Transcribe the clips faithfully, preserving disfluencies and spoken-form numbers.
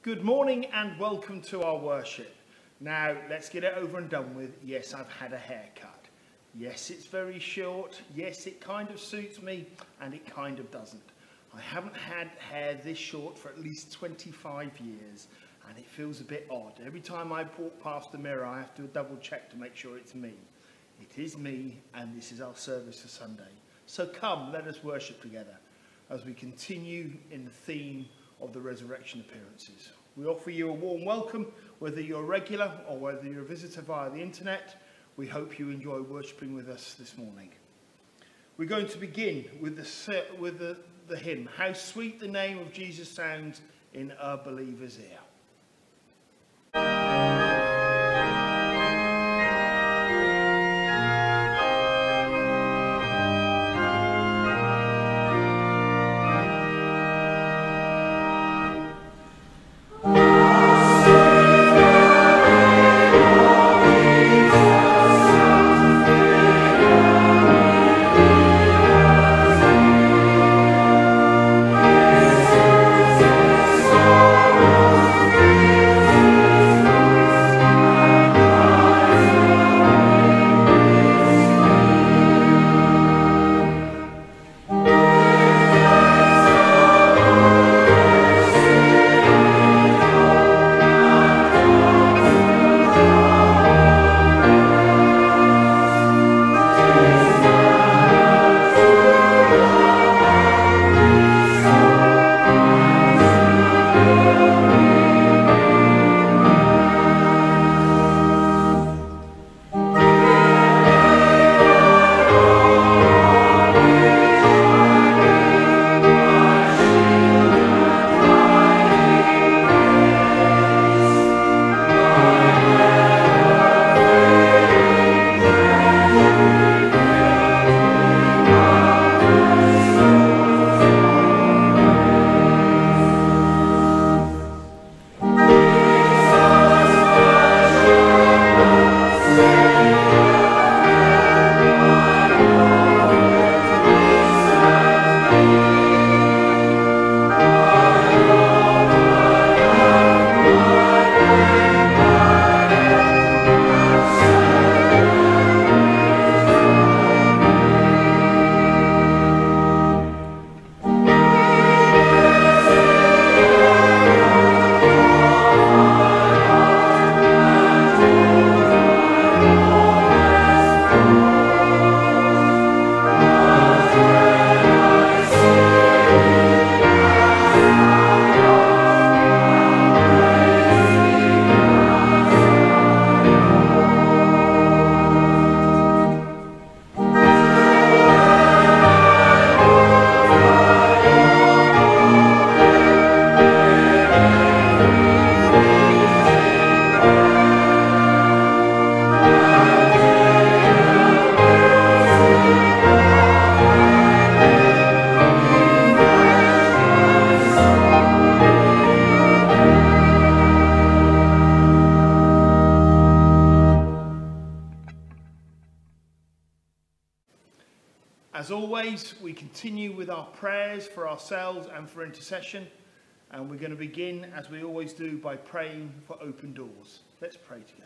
Good morning and welcome to our worship. Now, let's get it over and done with. Yes, I've had a haircut. Yes, it's very short. Yes, it kind of suits me and it kind of doesn't. I haven't had hair this short for at least twenty-five years and it feels a bit odd. Every time I walk past the mirror, I have to double check to make sure it's me. It is me, and this is our service for Sunday. So come, let us worship together as we continue in the theme of the resurrection appearances. We offer you a warm welcome, whether you're a regular or whether you're a visitor via the internet. We hope you enjoy worshipping with us this morning. We're going to begin with the, with the, the hymn, How Sweet the Name of Jesus Sounds in a Believer's Ear. As always, we continue with our prayers for ourselves and for intercession, and we're going to begin, as we always do, by praying for open doors. Let's pray together.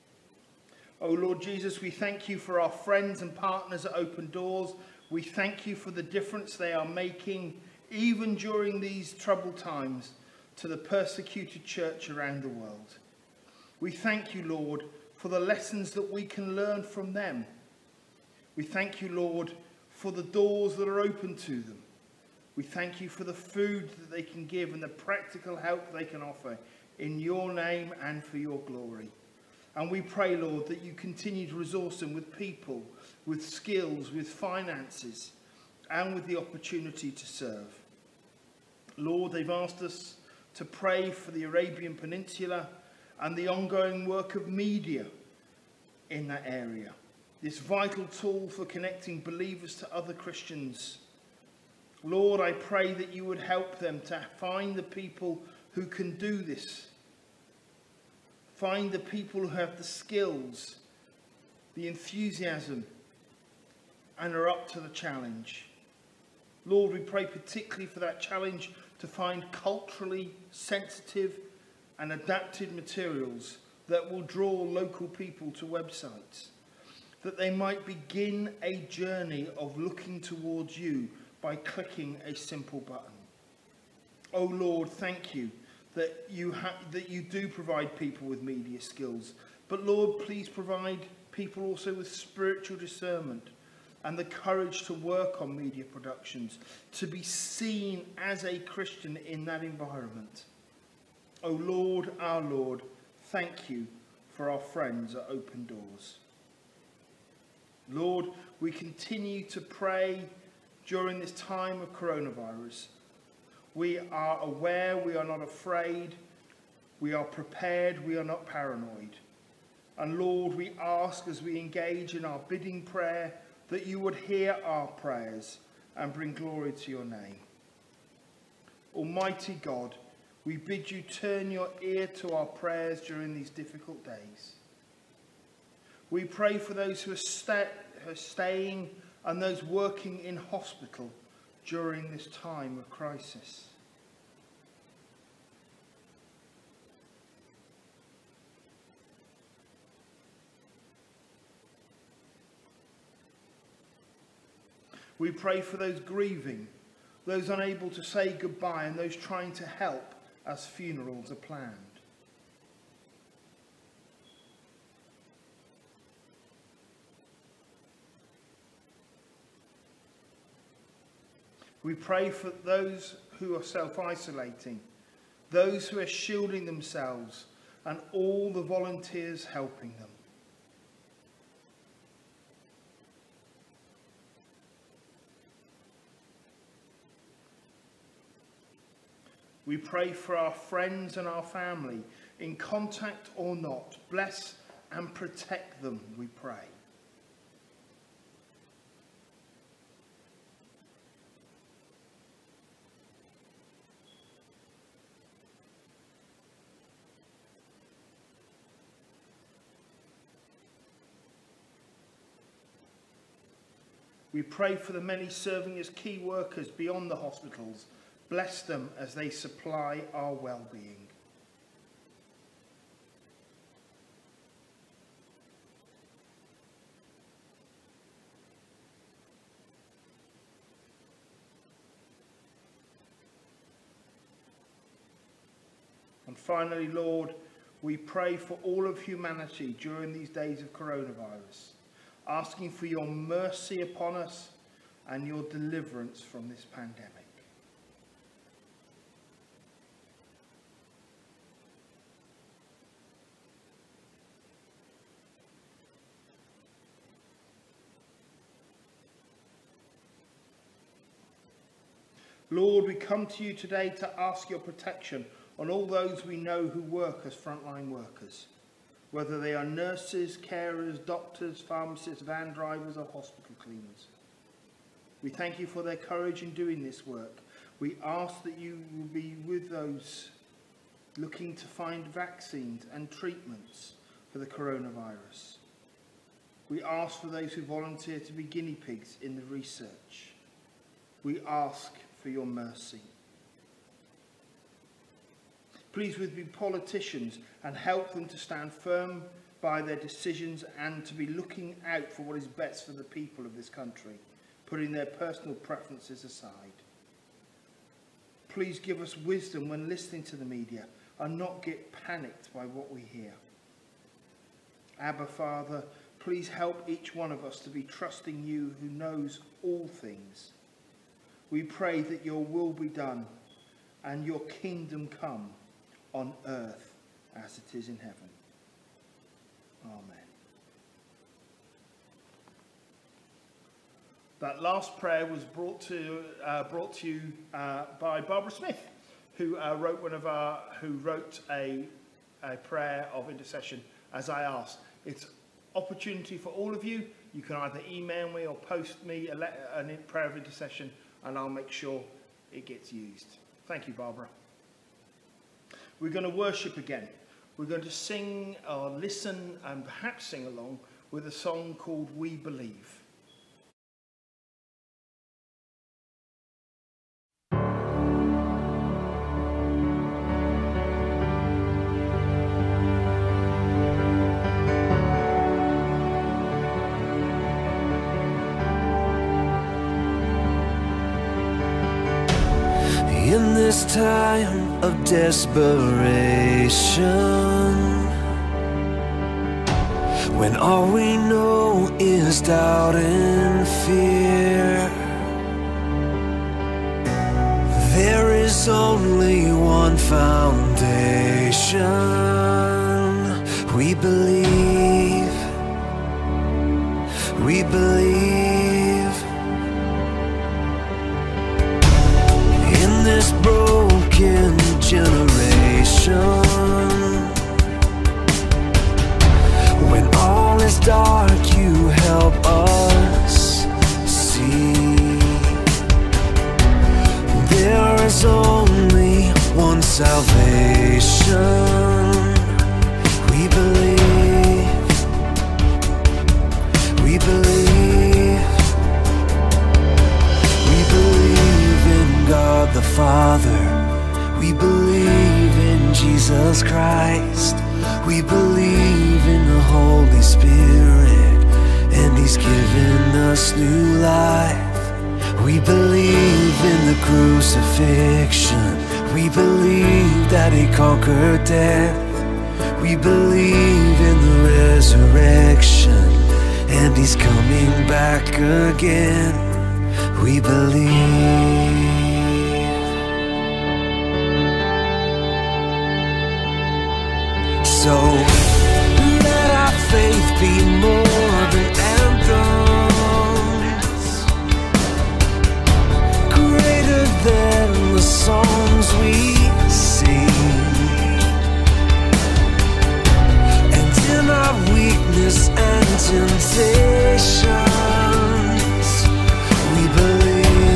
Oh Lord Jesus, we thank you for our friends and partners at Open Doors. We thank you for the difference they are making, even during these troubled times, to the persecuted church around the world. We thank you, Lord, for the lessons that we can learn from them. We thank you, Lord, for the doors that are open to them. We thank you for the food that they can give and the practical help they can offer in your name and for your glory. And we pray, Lord, that you continue to resource them with people, with skills, with finances, and with the opportunity to serve. Lord, they've asked us to pray for the Arabian Peninsula and the ongoing work of media in that area. This vital tool for connecting believers to other Christians. Lord, I pray that you would help them to find the people who can do this. Find the people who have the skills, the enthusiasm, and are up to the challenge. Lord, we pray particularly for that challenge to find culturally sensitive and adapted materials that will draw local people to websites, that they might begin a journey of looking towards you by clicking a simple button. Oh Lord, thank you that you, ha- that you do provide people with media skills. But Lord, please provide people also with spiritual discernment and the courage to work on media productions, to be seen as a Christian in that environment. Oh Lord, our Lord, thank you for our friends at Open Doors. Lord, we continue to pray during this time of coronavirus. We are aware, we are not afraid, we are prepared, we are not paranoid. And Lord, we ask as we engage in our bidding prayer that you would hear our prayers and bring glory to your name. Almighty God, we bid you turn your ear to our prayers during these difficult days. We pray for those who are, sta- who are staying and those working in hospital during this time of crisis. We pray for those grieving, those unable to say goodbye, and those trying to help as funerals are planned. We pray for those who are self-isolating, those who are shielding themselves, and all the volunteers helping them. We pray for our friends and our family, in contact or not. Bless and protect them, we pray. We pray for the many serving as key workers beyond the hospitals. Bless them as they supply our well-being. And finally, Lord, we pray for all of humanity during these days of coronavirus, asking for your mercy upon us and your deliverance from this pandemic. Lord, we come to you today to ask your protection on all those we know who work as frontline workers, whether they are nurses, carers, doctors, pharmacists, van drivers or hospital cleaners. We thank you for their courage in doing this work. We ask that you will be with those looking to find vaccines and treatments for the coronavirus. We ask for those who volunteer to be guinea pigs in the research. We ask for your mercy. Please be politicians and help them to stand firm by their decisions and to be looking out for what is best for the people of this country, putting their personal preferences aside. Please give us wisdom when listening to the media and not get panicked by what we hear. Abba, Father, please help each one of us to be trusting you who knows all things. We pray that your will be done and your kingdom come on earth as it is in heaven. Amen. That last prayer was brought to uh, brought to you uh, by Barbara Smith, who uh, wrote one of our who wrote a a prayer of intercession. As I asked, it's opportunity for all of you. You can either email me or post me a, letter, a prayer of intercession, and I'll make sure it gets used. Thank you, Barbara. We're going to worship again. We're going to sing or listen and perhaps sing along with a song called We Believe. In this time of desperation, when all we know is doubt and fear, there is only one foundation. We believe, we believe. In this broken generation, when all is dark, you help us see. There is only one salvation. We believe, we believe, we believe in God the Father. We believe in Jesus Christ. We believe in the Holy Spirit, and He's given us new life. We believe in the crucifixion. We believe that He conquered death. We believe in the resurrection, and He's coming back again. We believe. So let our faith be more than anthems, greater than the songs we sing. And in our weakness and temptations, we believe.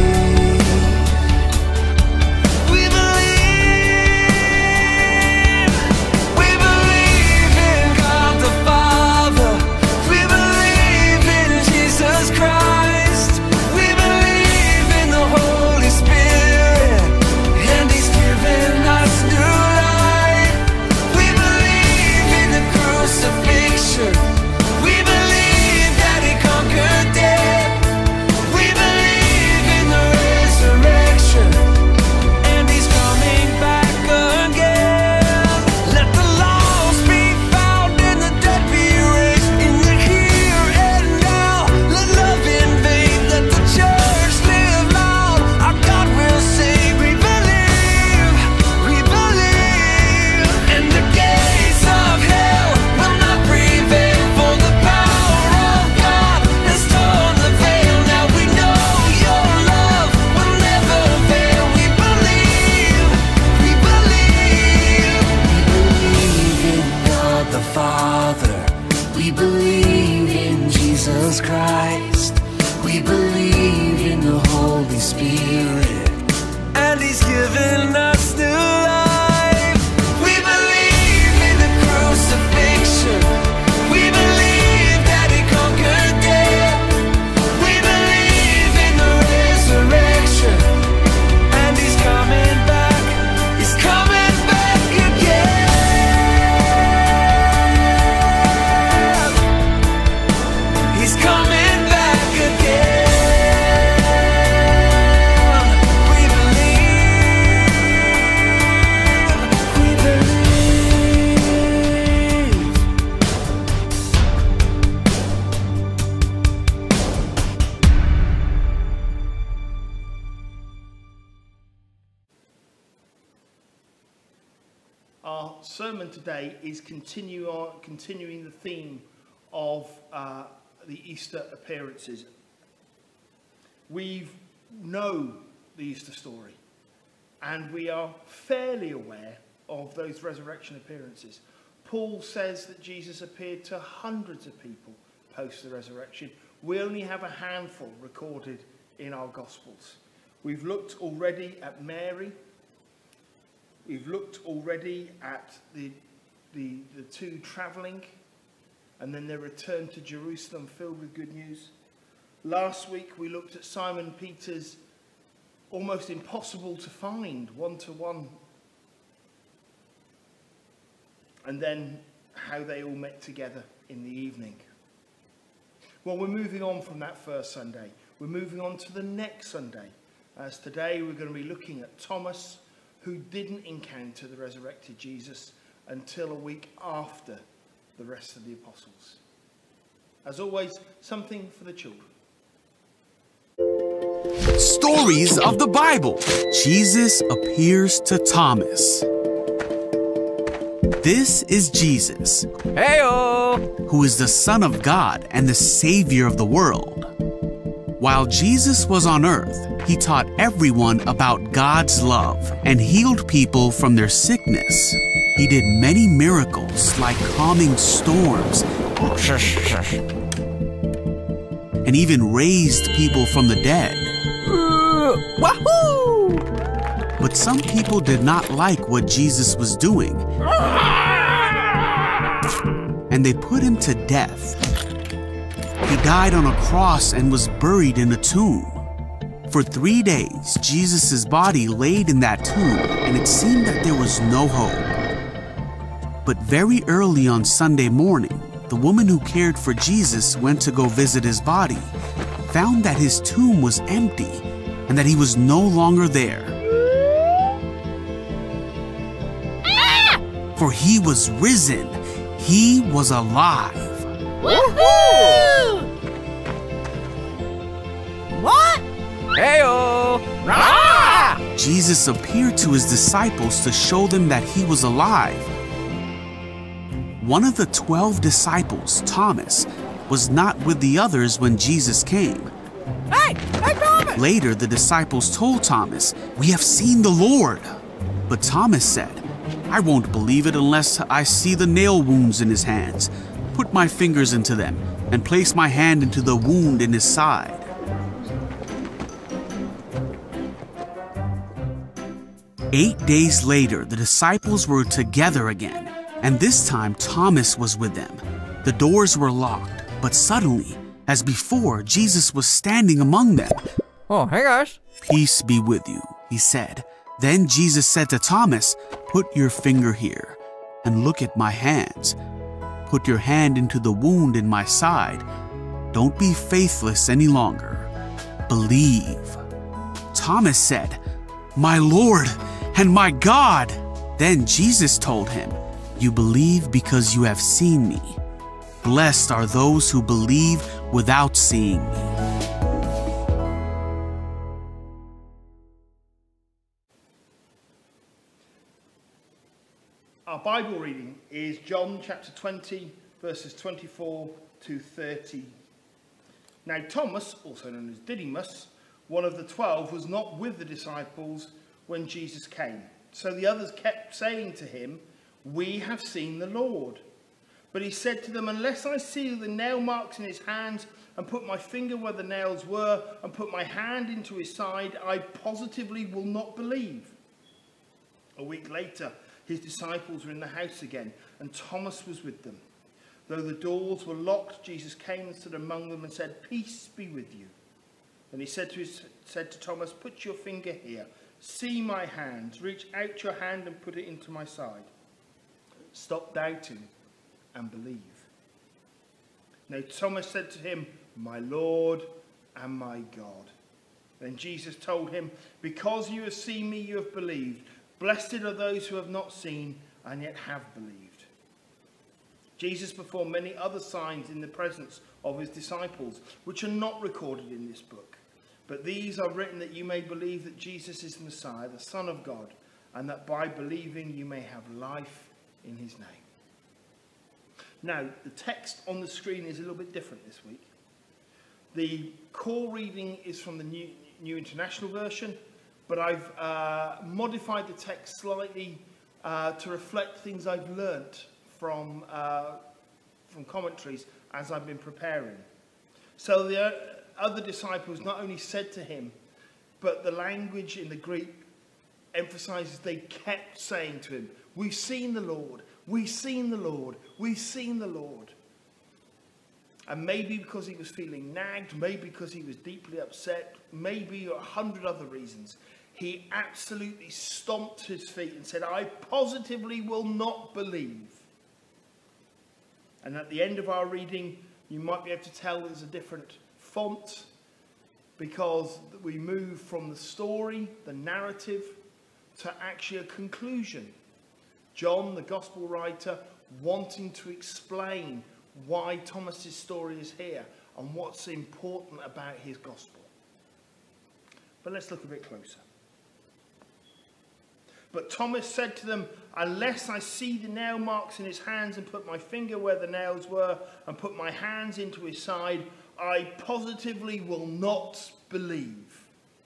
Our sermon today is continue on, continuing the theme of uh, the Easter appearances. We know the Easter story, and we are fairly aware of those resurrection appearances. Paul says that Jesus appeared to hundreds of people post the resurrection. We only have a handful recorded in our Gospels. We've looked already at Mary. We've looked already at the, the, the two travelling, and then their return to Jerusalem filled with good news. Last week we looked at Simon Peter's almost impossible to find one-to-one, and then how they all met together in the evening. Well, we're moving on from that first Sunday. We're moving on to the next Sunday. as today we're going to be looking at Thomas, who didn't encounter the resurrected Jesus until a week after the rest of the apostles. As always, something for the children. Stories of the Bible. Jesus appears to Thomas. This is Jesus, Heyo! who is the Son of God and the Savior of the world. While Jesus was on earth, he taught everyone about God's love and healed people from their sickness. He did many miracles like calming storms and even raised people from the dead. Uh, wahoo! But some people did not like what Jesus was doing, and they put him to death. He died on a cross and was buried in a tomb. For three days, Jesus' body laid in that tomb, and it seemed that there was no hope. But very early on Sunday morning, the woman who cared for Jesus went to go visit his body, found that his tomb was empty, and that he was no longer there. For he was risen. He was alive. Woohoo! What? Heyo! Rah! Jesus appeared to his disciples to show them that he was alive. One of the twelve disciples, Thomas, was not with the others when Jesus came. Hey! Hey, Thomas! Later, the disciples told Thomas, "We have seen the Lord." But Thomas said, "I won't believe it unless I see the nail wounds in his hands, put my fingers into them, and place my hand into the wound in his side." Eight days later, the disciples were together again, and this time Thomas was with them. The doors were locked, but suddenly, as before, Jesus was standing among them. Oh, hey guys. "Peace be with you," he said. Then Jesus said to Thomas, "Put your finger here and look at my hands. Put your hand into the wound in my side. Don't be faithless any longer. Believe." Thomas said, "My Lord and my God." Then Jesus told him, "You believe because you have seen me. Blessed are those who believe without seeing me." Our Bible reading is John chapter twenty, verses twenty-four to thirty. Now Thomas, also known as Didymus, one of the twelve, was not with the disciples when Jesus came. So the others kept saying to him, "We have seen the Lord." But he said to them, "Unless I see the nail marks in his hands, and put my finger where the nails were, and put my hand into his side, I positively will not believe." A week later, his disciples were in the house again, and Thomas was with them. Though the doors were locked, Jesus came and stood among them and said, "Peace be with you." And he said to, his, said to Thomas, "Put your finger here. See my hands. Reach out your hand and put it into my side. Stop doubting and believe." Now Thomas said to him, "My Lord and my God." Then Jesus told him, "Because you have seen me, you have believed. Blessed are those who have not seen and yet have believed." Jesus performed many other signs in the presence of his disciples, which are not recorded in this book. But these are written that you may believe that Jesus is the Messiah, the Son of God, and that by believing you may have life in his name. Now, the text on the screen is a little bit different this week. The core reading is from the New, New International Version, but I've uh, modified the text slightly uh, to reflect things I've learnt from, uh, from commentaries as I've been preparing. So the other disciples not only said to him, but the language in the Greek emphasizes they kept saying to him, "We've seen the Lord, we've seen the Lord, we've seen the Lord." And maybe because he was feeling nagged, maybe because he was deeply upset, maybe a hundred other reasons, he absolutely stomped his feet and said, "I positively will not believe." And at the end of our reading, you might be able to tell there's a different font. because we move from the story, the narrative, to actually a conclusion. John, the gospel writer, wanting to explain why Thomas's story is here and what's important about his gospel. But let's look a bit closer. But Thomas said to them, unless I see the nail marks in his hands and put my finger where the nails were and put my hands into his side, I positively will not believe.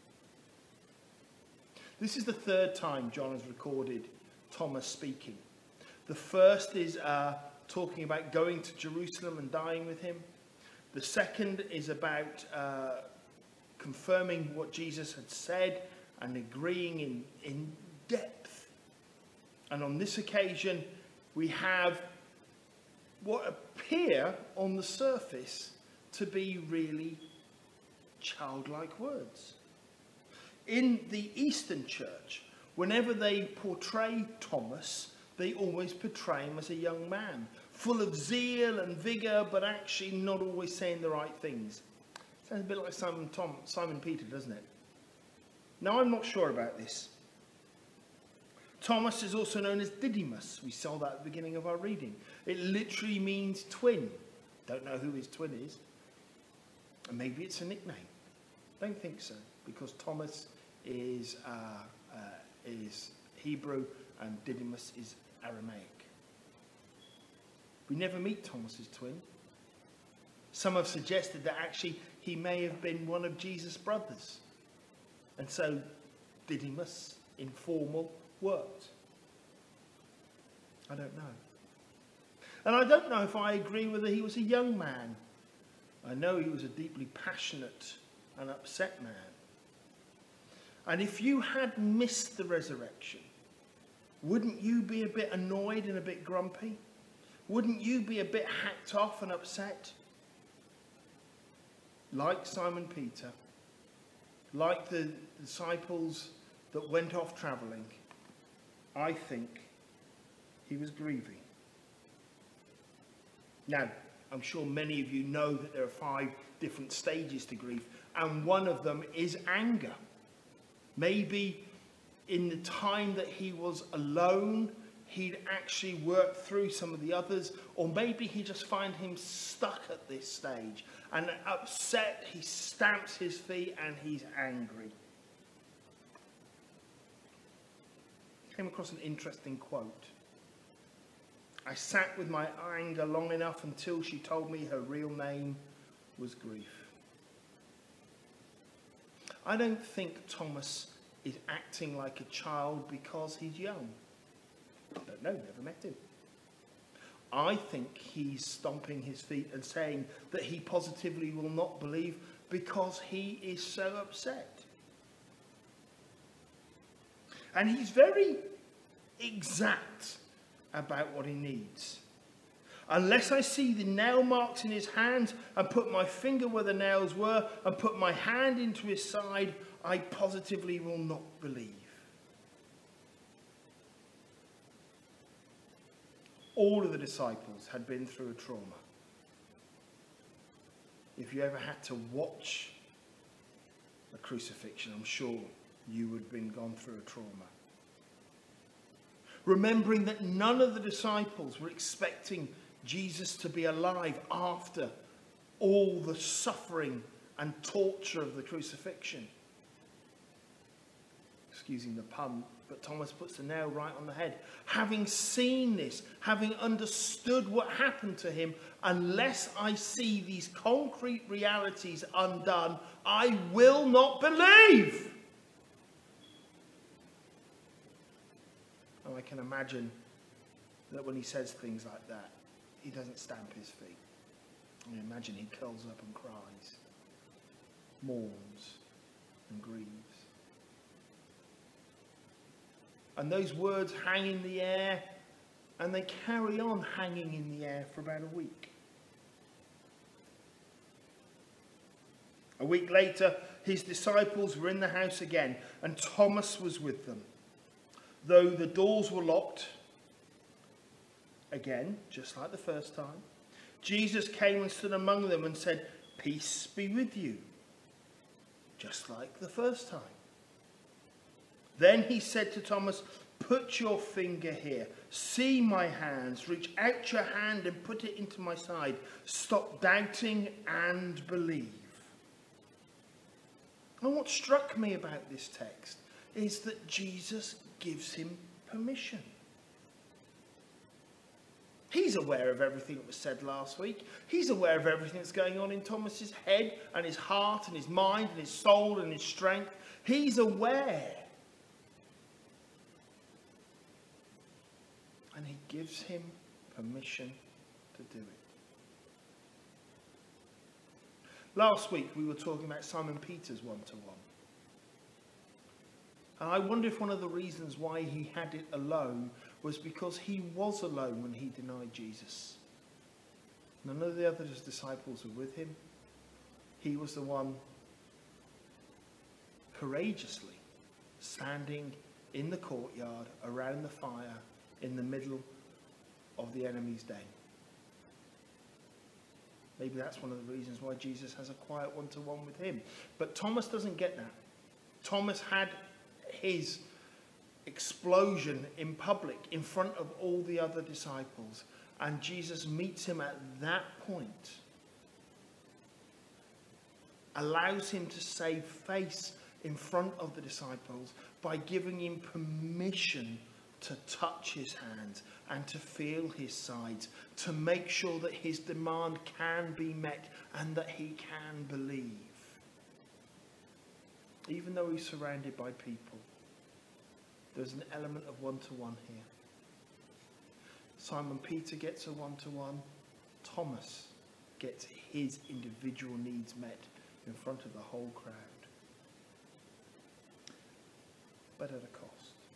This is the third time John has recorded Thomas speaking. The first is uh, talking about going to Jerusalem and dying with him. The second is about uh, confirming what Jesus had said and agreeing in, in depth. And on this occasion, we have what appear on the surface to be really childlike words. In the Eastern Church, whenever they portray Thomas, they always portray him as a young man, full of zeal and vigour, but actually not always saying the right things. Sounds a bit like Simon, Tom, Simon Peter, doesn't it? Now, I'm not sure about this. Thomas is also known as Didymus. We saw that at the beginning of our reading. It literally means twin. Don't know who his twin is. And maybe it's a nickname. Don't think so, because Thomas is, uh, uh, is Hebrew and Didymus is Aramaic. We never meet Thomas's twin. Some have suggested that actually he may have been one of Jesus' brothers. And so Didymus, informal, worked. I don't know. And I don't know if I agree whether he was a young man. I know he was a deeply passionate and upset man. And if you had missed the resurrection, wouldn't you be a bit annoyed and a bit grumpy? Wouldn't you be a bit hacked off and upset? Like Simon Peter, like the disciples that went off travelling, I think he was grieving. Now, I'm sure many of you know that there are five different stages to grief, and one of them is anger. Maybe in the time that he was alone, he'd actually worked through some of the others, or maybe he just found him stuck at this stage and upset. He stamps his feet and he's angry. Came across an interesting quote. I sat with my anger long enough until she told me her real name was grief. I don't think Thomas is acting like a child because he's young. I don't know, never met him. I think he's stomping his feet and saying that he positively will not believe because he is so upset. And he's very exact about what he needs. Unless I see the nail marks in his hands and put my finger where the nails were and put my hand into his side, I positively will not believe. All of the disciples had been through a trauma. If you ever had to watch a crucifixion, I'm sure you would have been gone through a trauma. Remembering that none of the disciples were expecting Jesus to be alive after all the suffering and torture of the crucifixion. Excusing the pun, but Thomas puts the nail right on the head. Having seen this, having understood what happened to him, unless I see these concrete realities undone, I will not believe. And I can imagine that when he says things like that, he doesn't stamp his feet. I imagine he curls up and cries, mourns and grieves. And those words hang in the air, and they carry on hanging in the air for about a week. A week later, his disciples were in the house again, and Thomas was with them. Though the doors were locked, again, just like the first time, Jesus came and stood among them and said, "Peace be with you." just like the first time. Then he said to Thomas, "Put your finger here. See my hands. Reach out your hand and put it into my side. Stop doubting and believe." And what struck me about this text is that Jesus gives him permission. He's aware of everything that was said last week. He's aware of everything that's going on in Thomas's head and his heart and his mind and his soul and his strength. He's aware. And he gives him permission to do it. Last week we were talking about Simon Peter's one-to-one. And I wonder if one of the reasons why he had it alone was because he was alone when he denied Jesus. None of the other disciples were with him. He was the one courageously standing in the courtyard around the fire in the middle of the enemy's den. Maybe that's one of the reasons why Jesus has a quiet one-to-one with him. But Thomas doesn't get that. Thomas had his explosion in public in front of all the other disciples, and Jesus meets him at that point, allows him to save face in front of the disciples by giving him permission to touch his hands and to feel his sides, to make sure that his demand can be met and that he can believe. Even though he's surrounded by people, there's an element of one-to-one here. Simon Peter gets a one-to-one. Thomas gets his individual needs met in front of the whole crowd. But at a cost.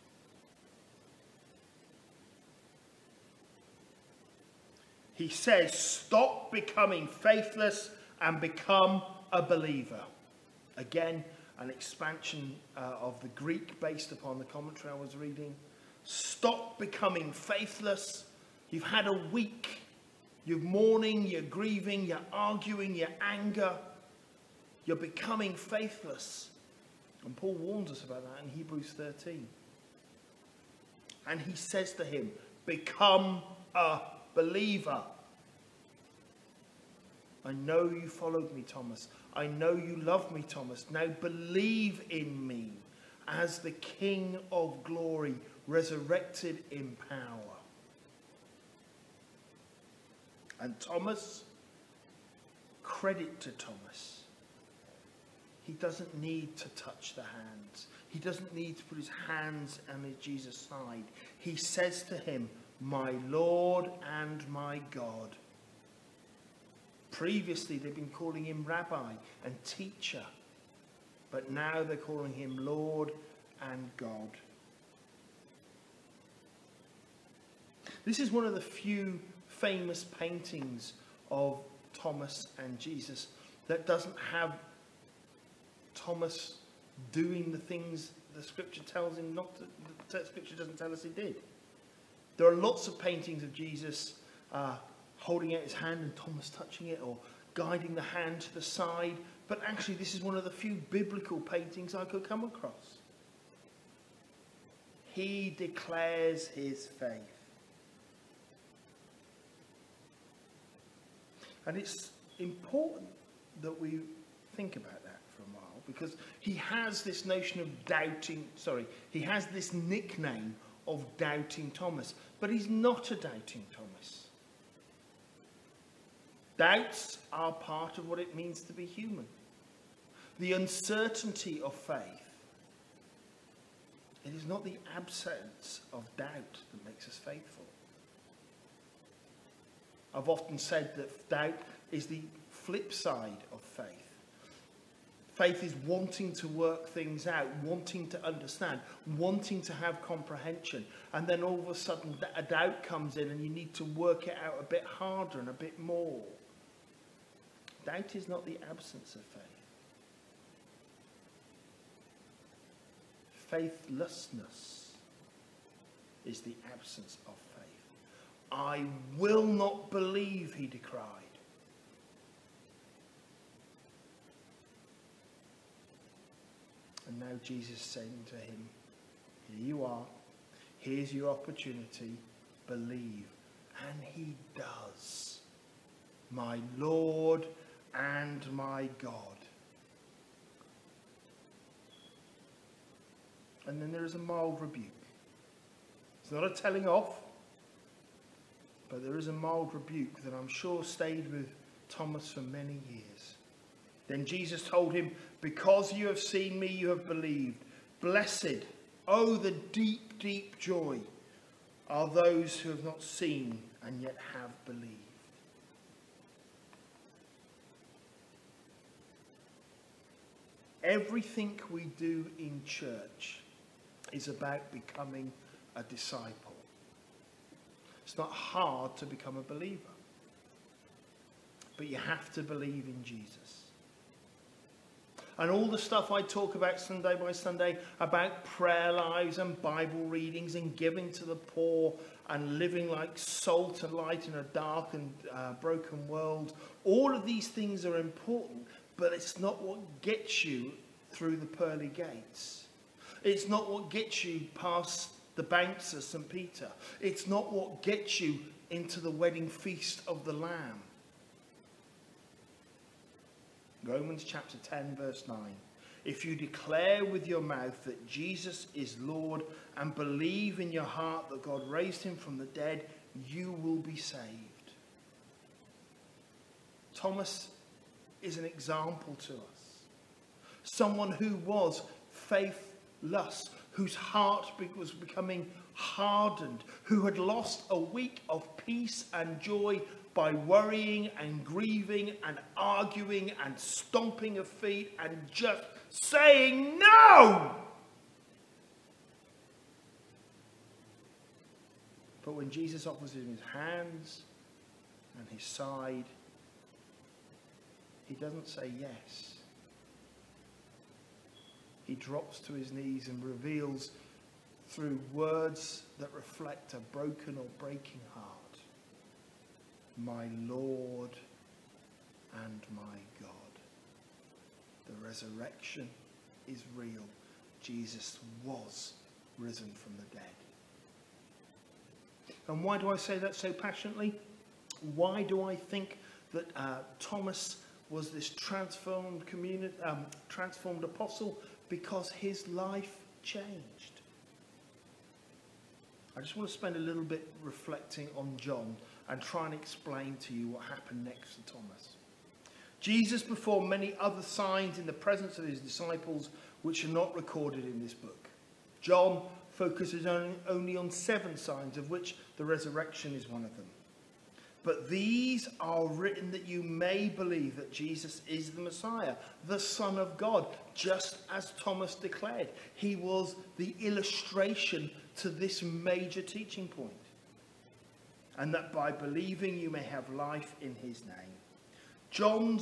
He says, stop becoming faithless and become a believer. Again, an expansion uh, of the Greek based upon the commentary I was reading. Stop becoming faithless. You've had a week. You're mourning, you're grieving, you're arguing, you're anger. You're becoming faithless. And Paul warns us about that in Hebrews thirteen. And he says to him, become a believer. I know you followed me, Thomas. I know you love me, Thomas. Now believe in me as the King of glory, resurrected in power. And Thomas, credit to Thomas. He doesn't need to touch the hands. He doesn't need to put his hands on Jesus' side. He says to him, my Lord and my God. Previously, they've been calling him rabbi and teacher. But now they're calling him Lord and God. This is one of the few famous paintings of Thomas and Jesus that doesn't have Thomas doing the things the scripture tells him not to, the scripture doesn't tell us he did. There are lots of paintings of Jesus uh, holding out his hand and Thomas touching it, or guiding the hand to the side. But actually, this is one of the few biblical paintings I could come across. He declares his faith. And it's important that we think about that for a while, because he has this notion of doubting, sorry, he has this nickname of Doubting Thomas, but he's not a doubting Thomas. Doubts are part of what it means to be human. The uncertainty of faith. It is not the absence of doubt that makes us faithful. I've often said that doubt is the flip side of faith. Faith is wanting to work things out, wanting to understand, wanting to have comprehension. And then all of a sudden a doubt comes in and you need to work it out a bit harder and a bit more. Doubt is not the absence of faith. Faithlessness is the absence of faith. I will not believe, he decried. And now Jesus is saying to him, here you are. Here's your opportunity. Believe. And he does. My Lord and my God. And then there is a mild rebuke. It's not a telling off, but there is a mild rebuke that I'm sure stayed with Thomas for many years. Then Jesus told him, because you have seen me, you have believed. Blessed, oh, the deep, deep joy are those who have not seen and yet have believed. Everything we do in church is about becoming a disciple. It's not hard to become a believer, but you have to believe in Jesus. And all the stuff I talk about Sunday by Sunday about prayer lives and Bible readings and giving to the poor and living like salt and light in a dark and uh, broken world, all of these things are important, but it's not what gets you through the pearly gates. It's not what gets you past the banks of Saint Peter. It's not what gets you into the wedding feast of the Lamb. Romans chapter ten verse nine. If you declare with your mouth that Jesus is Lord and believe in your heart that God raised him from the dead, you will be saved. Thomas is an example to us. Someone who was faithless, whose heart was becoming hardened, who had lost a week of peace and joy by worrying and grieving and arguing and stomping of feet and just saying no. But when Jesus offers him his hands and his side, he doesn't say yes. He drops to his knees and reveals through words that reflect a broken or breaking heart, my Lord and my God. The resurrection is real. Jesus was risen from the dead. And why do I say that so passionately? Why do I think that uh, Thomas was this transformed community, um, transformed apostle? Because his life changed. I just want to spend a little bit reflecting on John and try and explain to you what happened next to Thomas. Jesus performed many other signs in the presence of his disciples which are not recorded in this book. John focuses only, only on seven signs, of which the resurrection is one of them. But these are written that you may believe that Jesus is the Messiah, the Son of God, just as Thomas declared. He was the illustration to this major teaching point. And that by believing you may have life in his name. John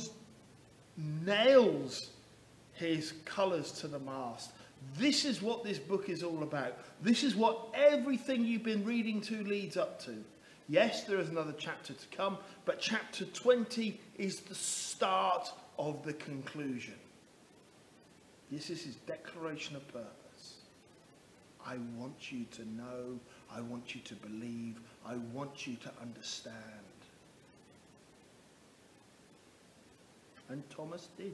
nails his colours to the mast. This is what this book is all about. This is what everything you've been reading to leads up to. Yes, there is another chapter to come, but chapter twenty is the start of the conclusion. This is his declaration of purpose. I want you to know, I want you to believe, I want you to understand. And Thomas did.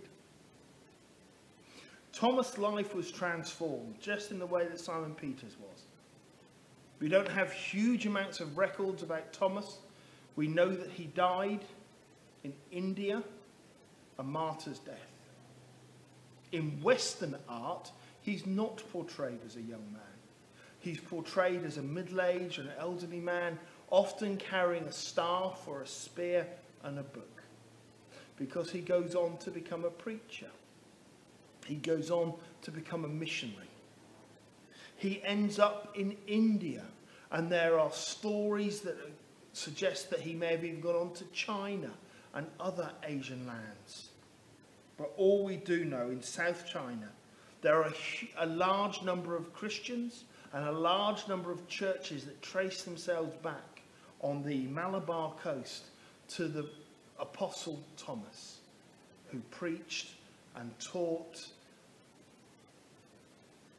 Thomas' life was transformed, just in the way that Simon Peter's was. We don't have huge amounts of records about Thomas. We know that he died in India, a martyr's death. In Western art, he's not portrayed as a young man. He's portrayed as a middle-aged and elderly man, often carrying a staff or a spear and a book, because he goes on to become a preacher. He goes on to become a missionary. He ends up in India, and there are stories that suggest that he may have even gone on to China and other Asian lands. But all we do know, in South China, there are a, a large number of Christians and a large number of churches that trace themselves back on the Malabar coast to the Apostle Thomas, who preached and taught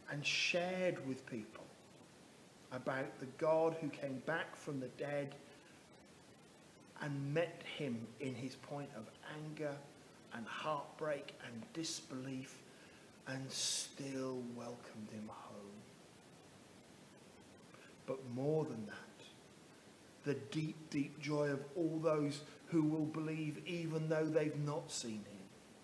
and shared with people about the God who came back from the dead and met him in his point of anger and heartbreak and disbelief, and still welcomed him home. But more than that, the deep, deep joy of all those who will believe even though they've not seen him.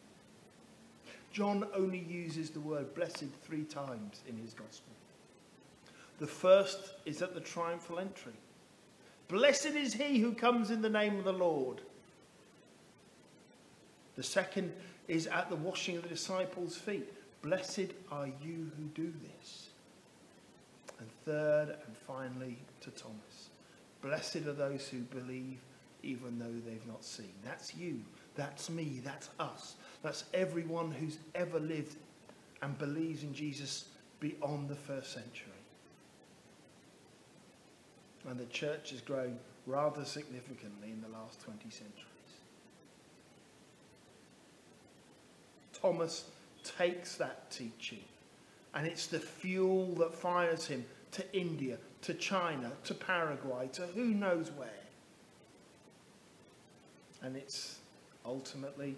John only uses the word blessed three times in his gospel. The first is at the triumphal entry. Blessed is he who comes in the name of the Lord. The second is at the washing of the disciples' feet. Blessed are you who do this. And third and finally to Thomas. Blessed are those who believe even though they've not seen. That's you. That's me. That's us. That's everyone who's ever lived and believes in Jesus beyond the first century. And the church has grown rather significantly in the last twenty centuries. Thomas takes that teaching, and it's the fuel that fires him to India, to China, to Paraguay, to who knows where. And it's ultimately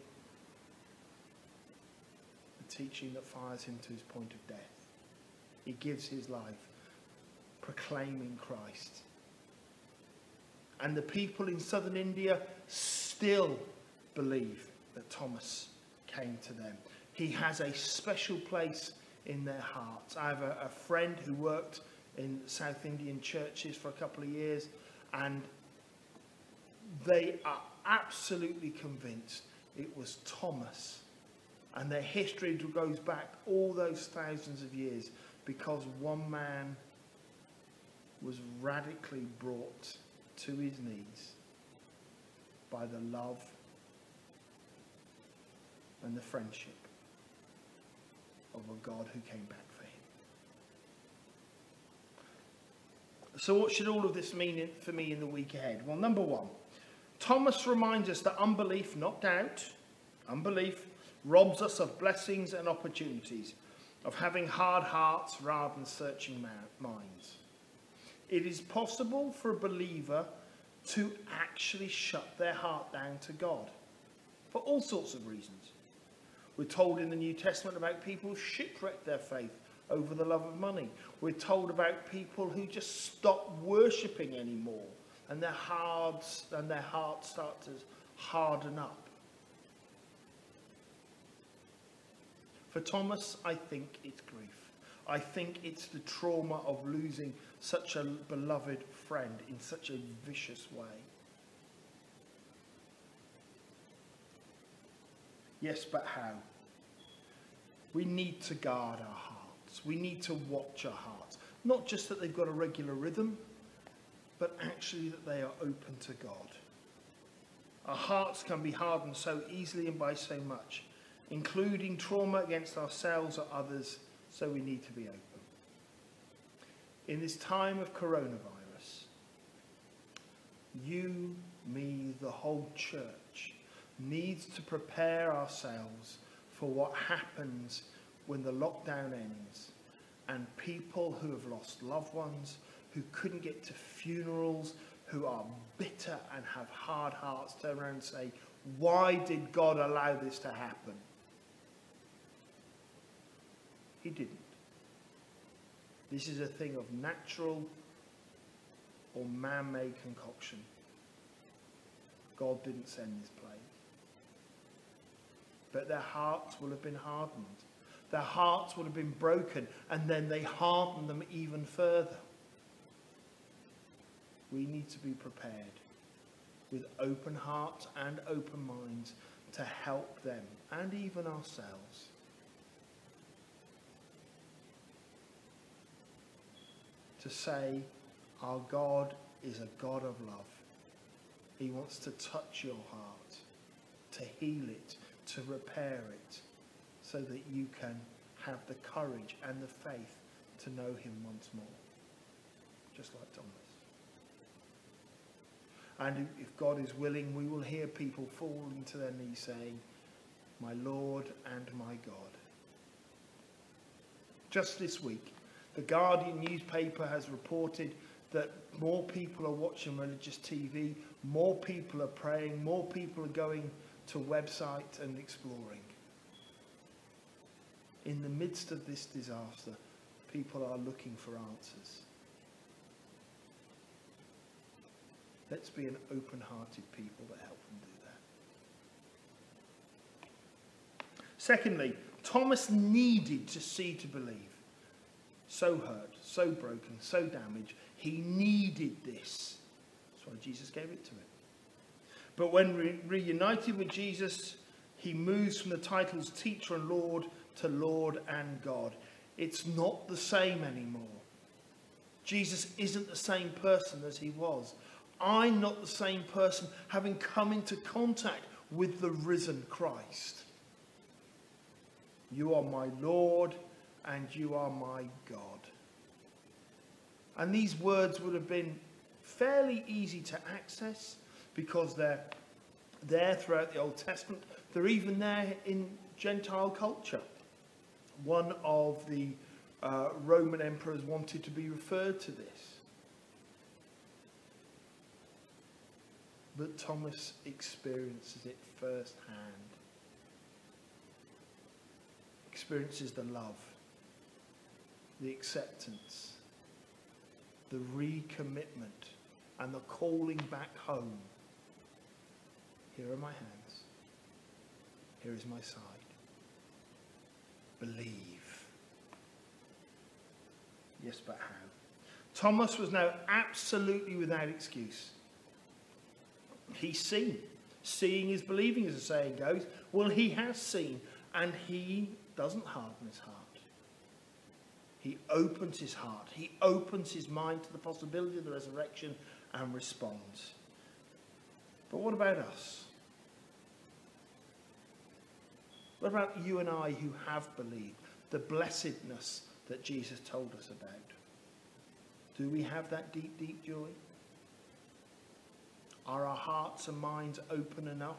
the teaching that fires him to his point of death. He gives his life proclaiming Christ. And the people in southern India still believe that Thomas came to them. He has a special place in their hearts. I have a, a friend who worked in South Indian churches for a couple of years, and they are absolutely convinced it was Thomas. And their history goes back all those thousands of years because one man was radically brought to his knees by the love and the friendship of a God who came back for him. So what should all of this mean for me in the week ahead? Well, number one, Thomas reminds us that unbelief, not doubt, unbelief robs us of blessings and opportunities, of having hard hearts rather than searching minds. It is possible for a believer to actually shut their heart down to God for all sorts of reasons. We're told in the New Testament about people who shipwreck their faith over the love of money. We're told about people who just stop worshipping anymore and their hearts and their hearts start to harden up. For Thomas, I think it's grief. I think it's the trauma of losing such a beloved friend in such a vicious way. Yes, but how? We need to guard our hearts. We need to watch our hearts. Not just that they've got a regular rhythm, but actually that they are open to God. Our hearts can be hardened so easily and by so much, including trauma against ourselves or others, so we need to be open. In this time of coronavirus, you, me, the whole church needs to prepare ourselves for what happens when the lockdown ends and people who have lost loved ones, who couldn't get to funerals, who are bitter and have hard hearts, turn around and say, why did God allow this to happen? He didn't. This is a thing of natural or man-made concoction. God didn't send this plague. But their hearts will have been hardened. Their hearts would have been broken, and then they hardened them even further. We need to be prepared with open hearts and open minds to help them and even ourselves. To say our God is a God of love. He wants to touch your heart, to heal it, to repair it, so that you can have the courage and the faith to know him once more, just like Thomas. And if God is willing, we will hear people falling to their knees saying, my Lord and my God. Just this week, the Guardian newspaper has reported that more people are watching religious T V, more people are praying, more people are going to websites and exploring. In the midst of this disaster, people are looking for answers. Let's be an open-hearted people that help them do that. Secondly, Thomas needed to see to believe. So hurt, so broken, so damaged. He needed this. That's why Jesus gave it to him. But when re- reunited with Jesus, he moves from the titles teacher and Lord to Lord and God. It's not the same anymore. Jesus isn't the same person as he was. I'm not the same person having come into contact with the risen Christ. You are my Lord and you are my God. And these words would have been fairly easy to access because they're there throughout the Old Testament. They're even there in Gentile culture. One of the uh, Roman emperors wanted to be referred to this. But Thomas experiences it firsthand. Experiences the love, the acceptance, the recommitment, and the calling back home. Here are my hands. Here is my side. Believe. Yes, but how? Thomas was now absolutely without excuse. He's seen. Seeing is believing, as the saying goes. Well, he has seen, and he doesn't harden his heart. He opens his heart. He opens his mind to the possibility of the resurrection and responds. But what about us? What about you and I who have believed the blessedness that Jesus told us about? Do we have that deep, deep joy? Are our hearts and minds open enough?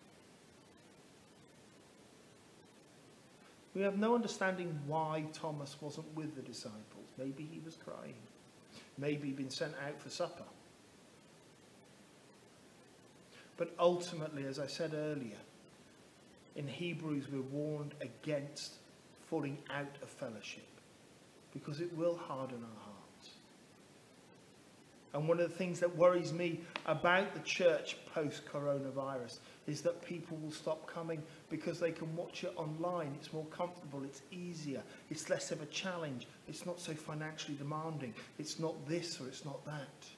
We have no understanding why Thomas wasn't with the disciples. Maybe he was crying. Maybe he'd been sent out for supper. But ultimately, as I said earlier, in Hebrews we're warned against falling out of fellowship because it will harden our hearts. And one of the things that worries me about the church post-coronavirus is that people will stop coming because they can watch it online. It's more comfortable, it's easier, it's less of a challenge, it's not so financially demanding, it's not this or it's not that.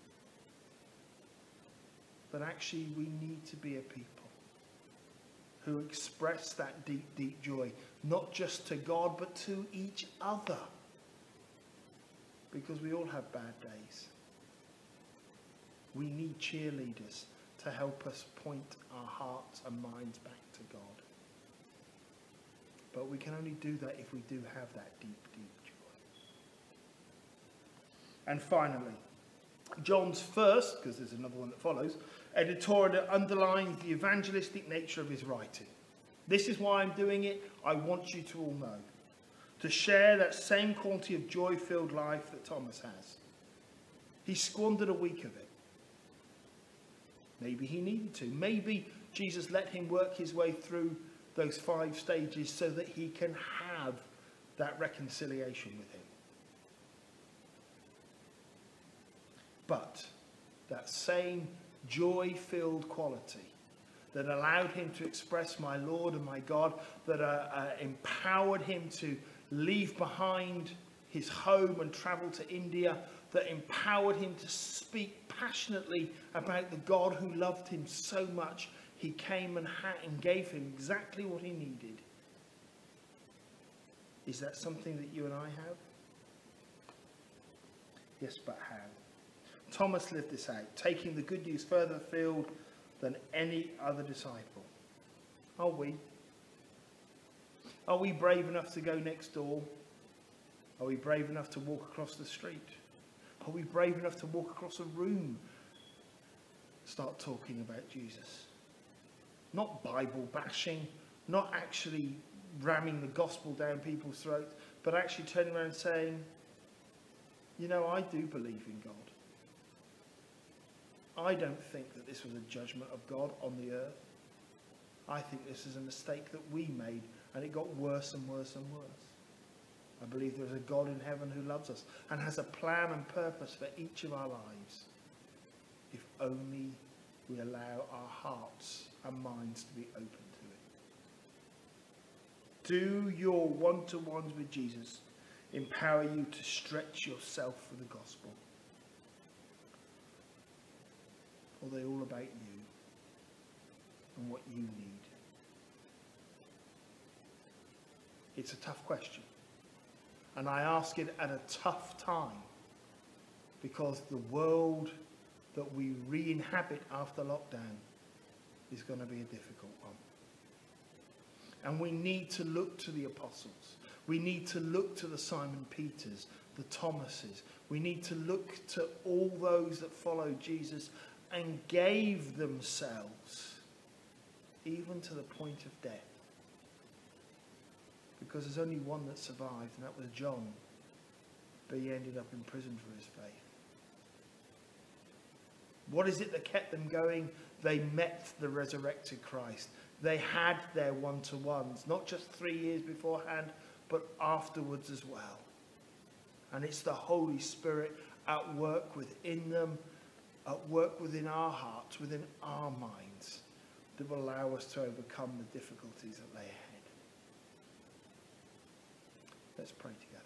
But actually we need to be a people who express that deep, deep joy, not just to God, but to each other. Because we all have bad days. We need cheerleaders to help us point our hearts and minds back to God. But we can only do that if we do have that deep, deep joy. And finally, John's first, because there's another one that follows, editorial that underlines the evangelistic nature of his writing. This is why I'm doing it. I want you to all know. To share that same quality of joy-filled life that Thomas has. He squandered a week of it. Maybe he needed to. Maybe Jesus let him work his way through those five stages so that he can have that reconciliation with him. But that same joy-filled quality that allowed him to express my Lord and my God, that uh, uh, empowered him to leave behind his home and travel to India, that empowered him to speak passionately about the God who loved him so much, he came and, ha- and gave him exactly what he needed. Is that something that you and I have? Yes, but how? Thomas lived this out, taking the good news further afield than any other disciple. Are we? Are we brave enough to go next door? Are we brave enough to walk across the street? Are we brave enough to walk across a room? Start talking about Jesus. Not Bible bashing, not actually ramming the gospel down people's throats, but actually turning around and saying, you know, I do believe in God. I don't think that this was a judgment of God on the earth. I think this is a mistake that we made, and it got worse and worse and worse. I believe there is a God in heaven who loves us and has a plan and purpose for each of our lives, if only we allow our hearts and minds to be open to it. Do your one-to-ones with Jesus empower you to stretch yourself for the gospel? Or are they all about you and what you need? It's a tough question. And I ask it at a tough time, because the world that we re-inhabit after lockdown is going to be a difficult one. And we need to look to the apostles. We need to look to the Simon Peters, the Thomases. We need to look to all those that followed Jesus and gave themselves even to the point of death. Because there's only one that survived, and that was John. But he ended up in prison for his faith. What is it that kept them going? They met the resurrected Christ. They had their one-to-ones, not just three years beforehand, but afterwards as well. And it's the Holy Spirit at work within them, at work within our hearts, within our minds, that will allow us to overcome the difficulties that lay ahead. Let's pray together.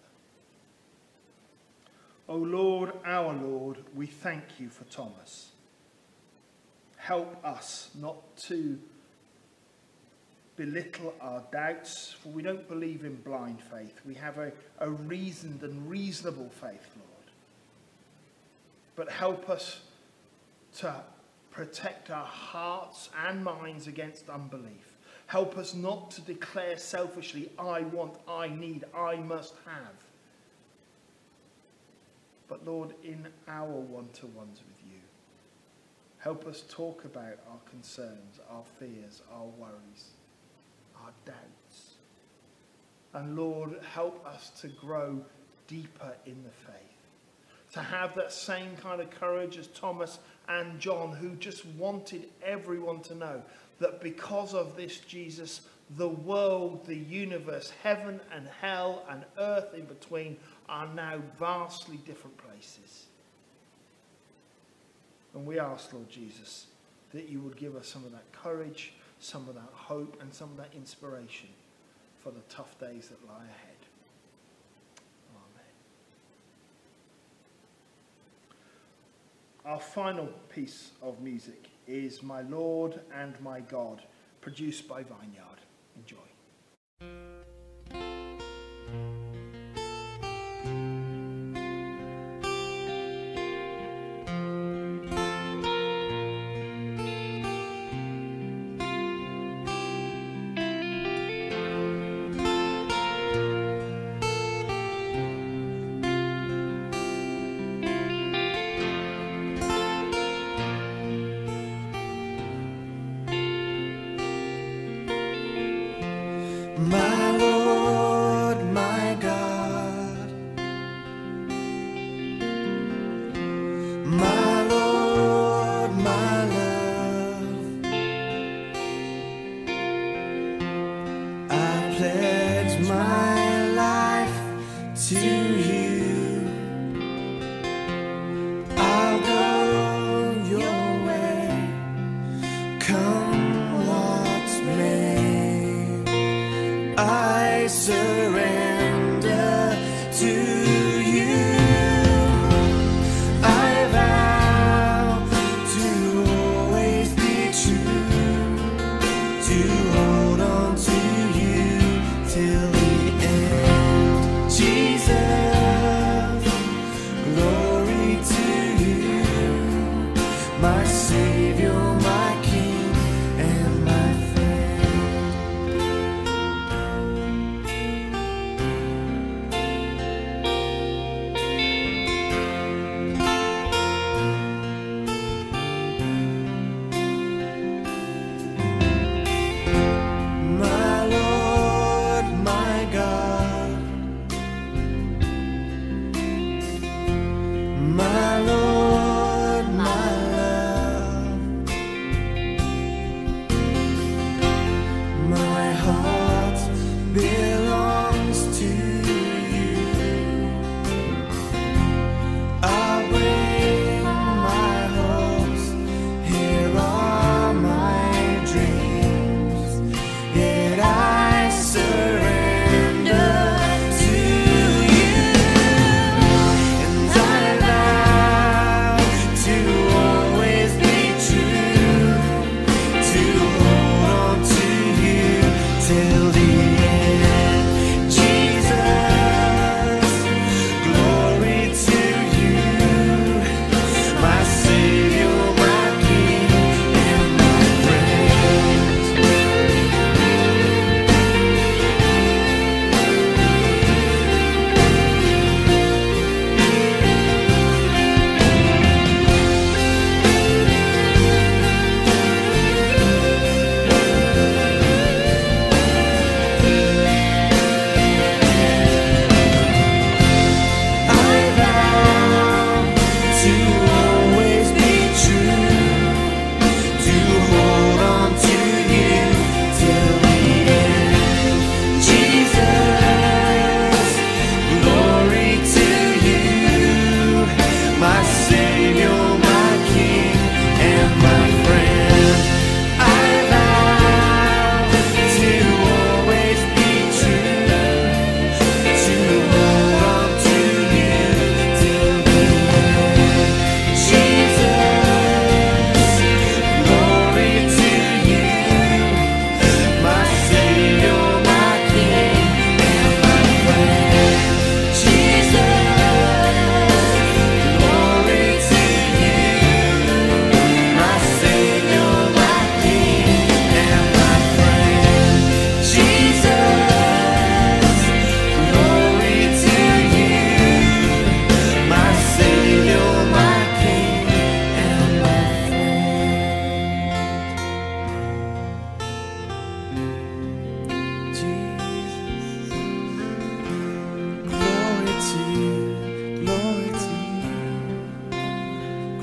O Lord, our Lord, we thank you for Thomas. Help us not to belittle our doubts, for we don't believe in blind faith. We have a, a reasoned and reasonable faith, Lord. But help us to protect our hearts and minds against unbelief. Help us not to declare selfishly, I want, I need, I must have. But Lord, in our one-to-ones with you, help us talk about our concerns, our fears, our worries, our doubts. And Lord, help us to grow deeper in the faith. To have that same kind of courage as Thomas and John, who just wanted everyone to know that because of this Jesus, the world, the universe, heaven and hell and earth in between are now vastly different places. And we ask, Lord Jesus, that you would give us some of that courage, some of that hope, and some of that inspiration for the tough days that lie ahead. Our final piece of music is My Lord and My God, produced by Vineyard. Enjoy. My Lord, my God, my Lord, my love, I pledge my life to you. I'll go your way, come what may. I surrender to you. I've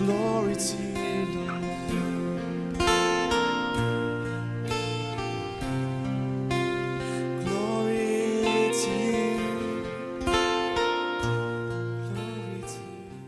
Glory to you, Lord. Glory to you. Glory to you.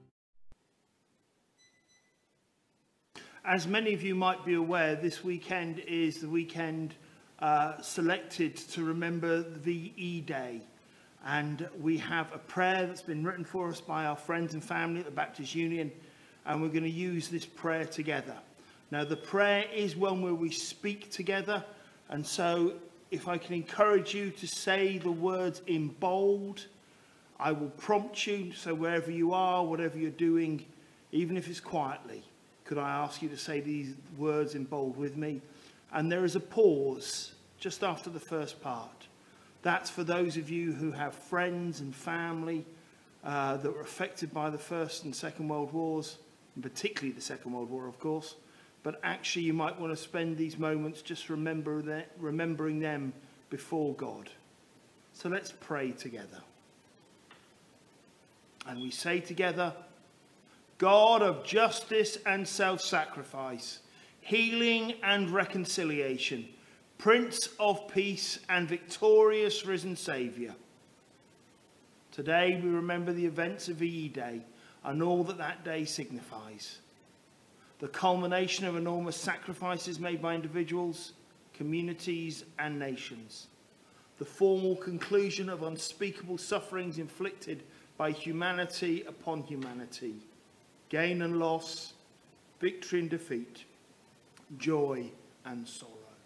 As many of you might be aware, this weekend is the weekend uh, selected to remember the V E Day. And we have a prayer that's been written for us by our friends and family at the Baptist Union. And we're going to use this prayer together. Now, the prayer is one where we speak together. And so if I can encourage you to say the words in bold, I will prompt you. So wherever you are, whatever you're doing, even if it's quietly, could I ask you to say these words in bold with me? And there is a pause just after the first part. That's for those of you who have friends and family uh, that were affected by the First and Second World Wars, and particularly the Second World War, of course. But actually, you might want to spend these moments just remember that, remembering them before God. So let's pray together. And we say together, God of justice and self-sacrifice, healing and reconciliation, Prince of Peace and victorious risen Saviour. Today we remember the events of V E Day and all that that day signifies. The culmination of enormous sacrifices made by individuals, communities and nations. The formal conclusion of unspeakable sufferings inflicted by humanity upon humanity. Gain and loss, victory and defeat, joy and sorrow.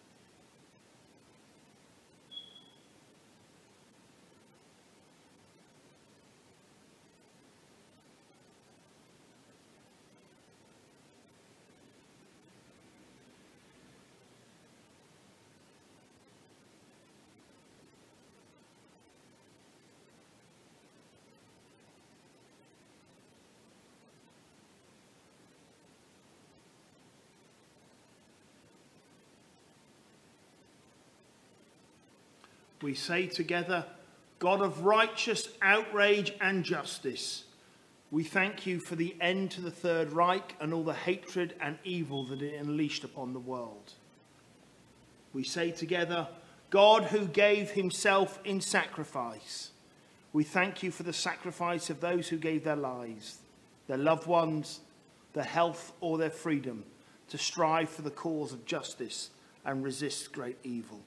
We say together, God of righteous outrage and justice, we thank you for the end to the Third Reich and all the hatred and evil that it unleashed upon the world. We say together, God who gave himself in sacrifice, we thank you for the sacrifice of those who gave their lives, their loved ones, their health or their freedom to strive for the cause of justice and resist great evil.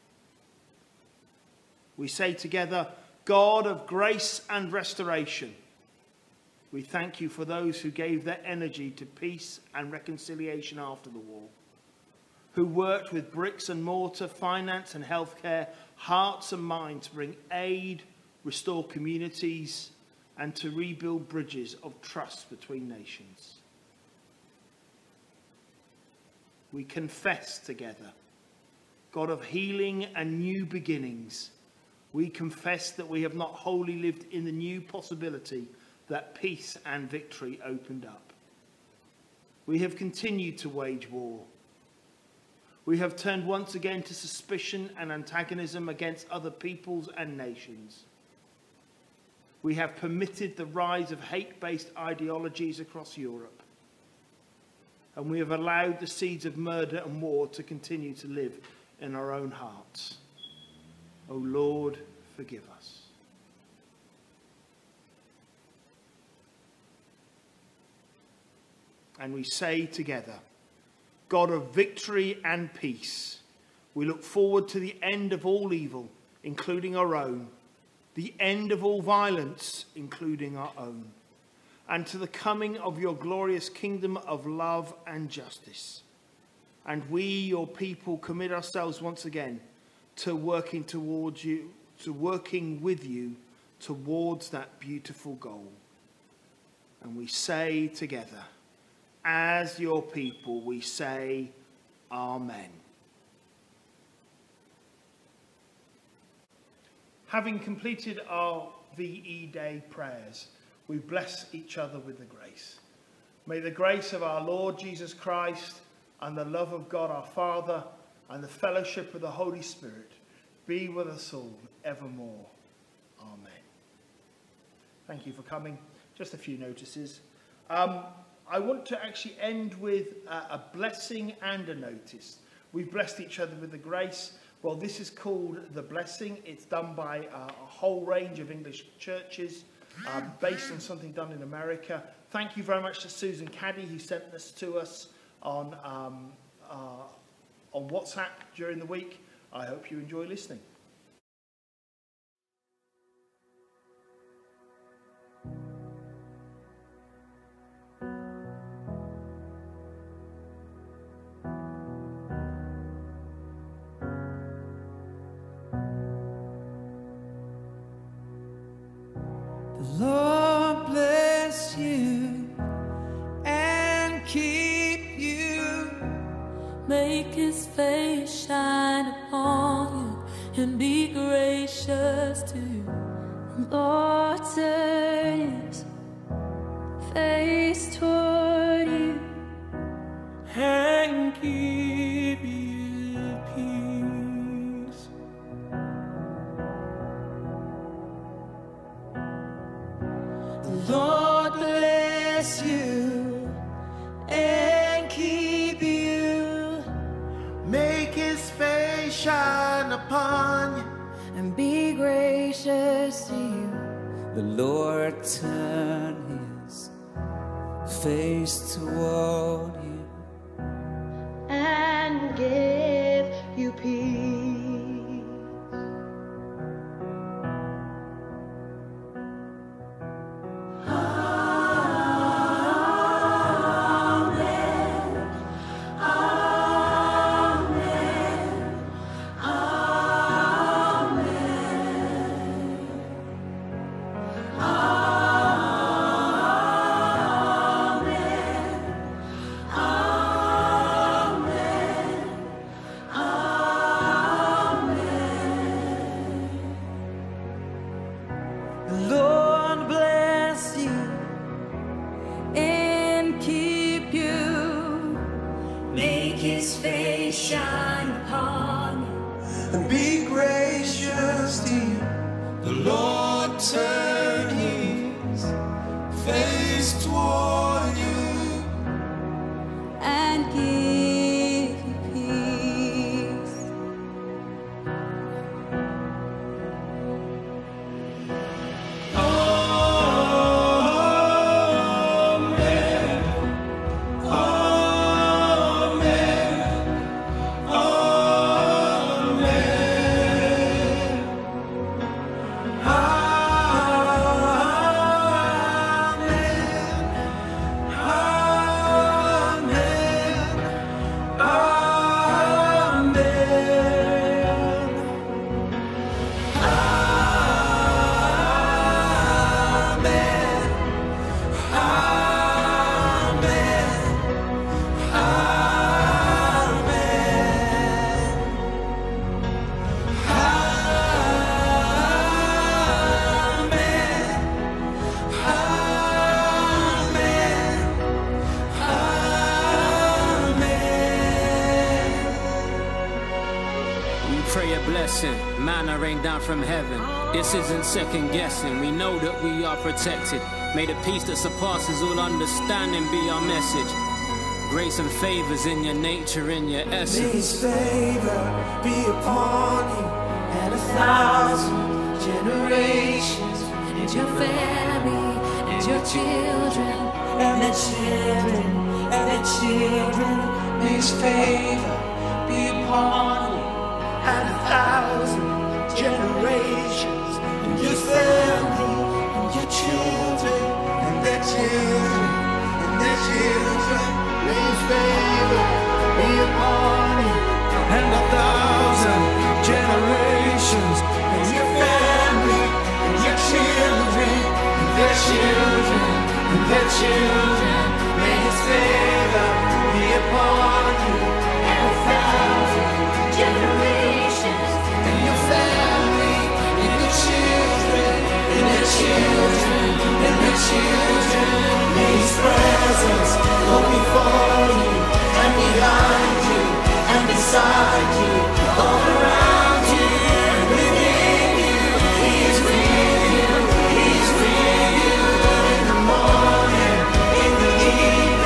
We say together, God of grace and restoration, we thank you for those who gave their energy to peace and reconciliation after the war, who worked with bricks and mortar, finance and healthcare, hearts and minds to bring aid, restore communities, and to rebuild bridges of trust between nations. We confess together, God of healing and new beginnings, we confess that we have not wholly lived in the new possibility that peace and victory opened up. We have continued to wage war. We have turned once again to suspicion and antagonism against other peoples and nations. We have permitted the rise of hate-based ideologies across Europe. And we have allowed the seeds of murder and war to continue to live in our own hearts. O Lord, forgive us. And we say together, God of victory and peace, we look forward to the end of all evil, including our own, the end of all violence, including our own, and to the coming of your glorious kingdom of love and justice. And we, your people, commit ourselves once again to working towards you, to working with you towards that beautiful goal. And we say together, as your people, we say, Amen. Having completed our V E Day prayers, we bless each other with the grace. May the grace of our Lord Jesus Christ and the love of God our Father and the fellowship of the Holy Spirit be with us all evermore. Amen. Thank you for coming. Just a few notices. Um, I want to actually end with a, a blessing and a notice. We've blessed each other with the grace. Well, this is called the blessing. It's done by uh, a whole range of English churches, uh, based on something done in America. Thank you very much to Susan Caddy, who sent this to us on, um, uh, on WhatsApp during the week. I hope you enjoy listening. Lord bless you and keep you. Make his face shine upon you and be gracious to you. Lord turn his face toward you and give you peace. The Lord bless you and keep you. Make his face shine upon you and be gracious to you. The Lord turn his face toward you and give you peace. Manna rain down from heaven. This isn't second guessing. We know that we are protected. May the peace that surpasses all understanding be our message. Grace and favors in your nature, in your essence. May his favor be upon you and a thousand generations, and your family, and your children, and their children, and their children. May his favor be upon you and a thousand generations, and your family, and your children, and their children, and their children. May his favor be upon you and a thousand generations, and your family, and your children, and their children, and their children. May his favor be upon you and a thousand generations, and your family, and your children, and their children, and their children. May his presence go before you and behind you and beside you, all around you and within you. He is with you, he is with you in the morning, in the evening.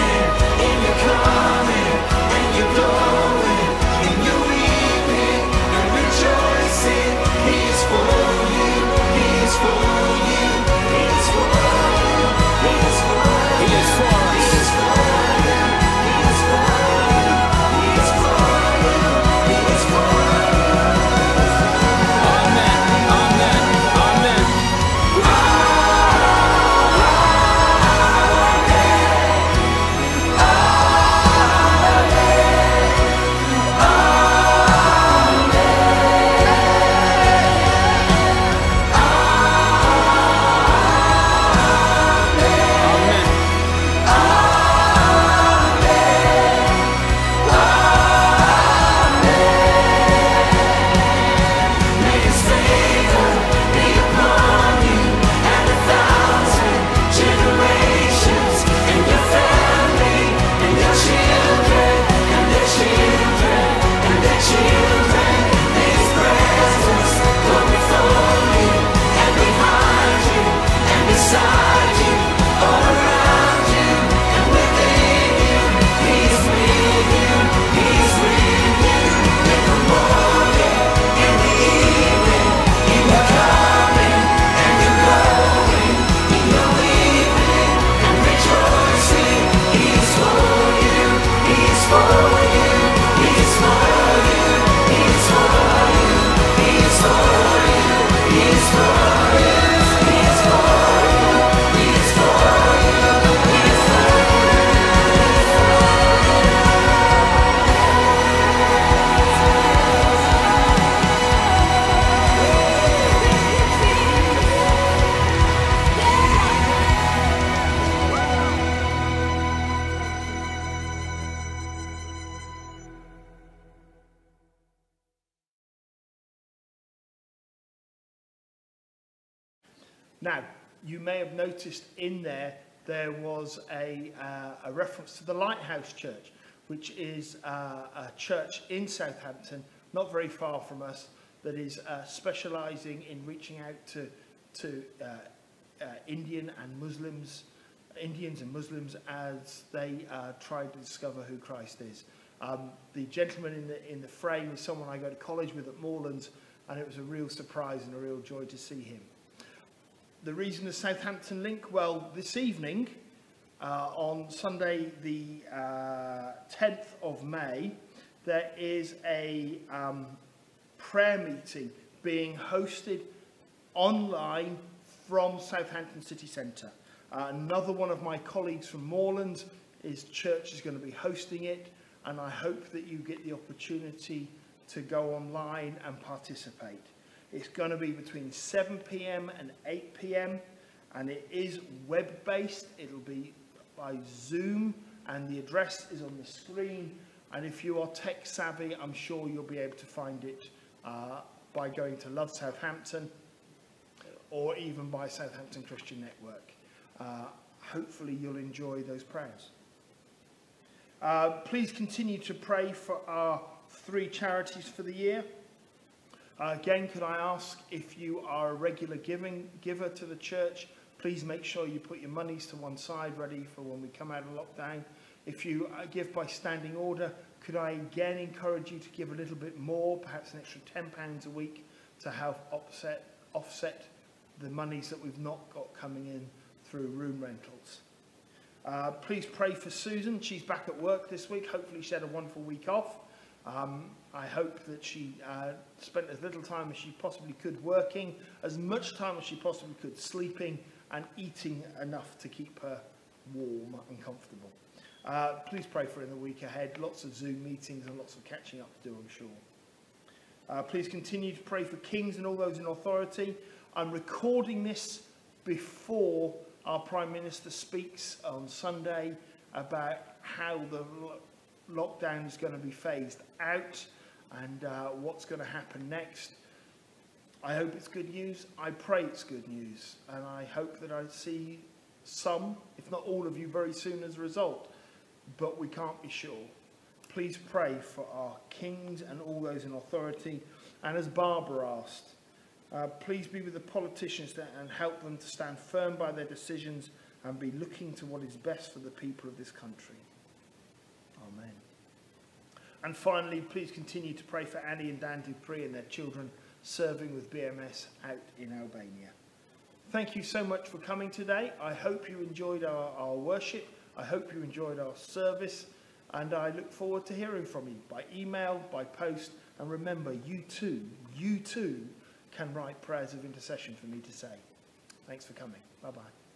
Now, you may have noticed in there, there was a, uh, a reference to the Lighthouse Church, which is uh, a church in Southampton, not very far from us, that is uh, specialising in reaching out to, to uh, uh, Indian and Muslims, Indians and Muslims as they uh, try to discover who Christ is. Um, the gentleman in the, in the frame is someone I go to college with at Moorlands, and it was a real surprise and a real joy to see him. The reason the Southampton link, well, this evening, uh, on Sunday the uh, tenth of May, there is a um, prayer meeting being hosted online from Southampton City Centre. Uh, another one of my colleagues from Moorlands, his church is going to be hosting it, and I hope that you get the opportunity to go online and participate. It's going to be between seven p m and eight p m and it is web-based. It'll be by Zoom, and the address is on the screen. And if you are tech savvy, I'm sure you'll be able to find it uh, by going to Love Southampton or even by Southampton Christian Network. Uh, hopefully you'll enjoy those prayers. Uh, please continue to pray for our three charities for the year. Uh, again, could I ask, if you are a regular giving giver to the church, please make sure you put your monies to one side ready for when we come out of lockdown. If you uh, give by standing order, could I again encourage you to give a little bit more, perhaps an extra ten pounds a week, to help offset, offset the monies that we've not got coming in through room rentals. Uh, please pray for Susan. She's back at work this week. Hopefully she had a wonderful week off. Um, I hope that she uh, spent as little time as she possibly could working, as much time as she possibly could sleeping, and eating enough to keep her warm and comfortable. Uh, please pray for her in the week ahead. Lots of Zoom meetings and lots of catching up to do, I'm sure. Uh, please continue to pray for kings and all those in authority. I'm recording this before our Prime Minister speaks on Sunday about how the lockdown is going to be phased out and uh, what's going to happen next. I hope it's good news. I pray it's good news. And I hope that I see some, if not all of you, very soon as a result. But we can't be sure. Please pray for our kings and all those in authority. And as Barbara asked, uh, please be with the politicians and help them to stand firm by their decisions and be looking to what is best for the people of this country. Amen. And finally, please continue to pray for Annie and Dan Dupree and their children serving with B M S out in Albania. Thank you so much for coming today. I hope you enjoyed our, our worship. I hope you enjoyed our service. And I look forward to hearing from you by email, by post. And remember, you too, you too can write prayers of intercession for me to say. Thanks for coming. Bye-bye.